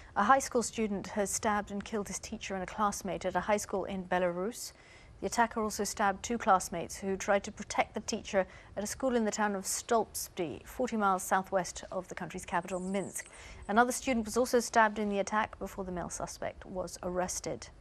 A high school student has stabbed and killed his teacher and a classmate at a high school in Belarus. The attacker also stabbed two classmates who tried to protect the teacher at a school in the town of Stolpsby, 40 miles southwest of the country's capital, Minsk. Another student was also stabbed in the attack before the male suspect was arrested.